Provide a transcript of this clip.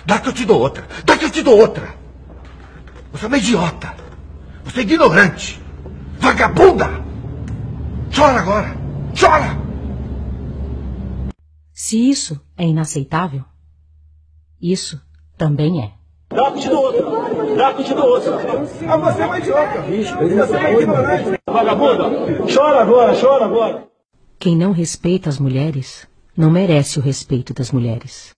Dá que eu te dou outra. Dá que eu te dou outra. Você é uma idiota. Você é ignorante. Vagabunda. Chora agora. Chora. Se isso é inaceitável, isso também é. Dá que eu te dou outra. Dá que eu te dou outra. Ah, você é uma idiota. Você é ignorante. Vagabunda. Chora agora, chora agora. Quem não respeita as mulheres não merece o respeito das mulheres.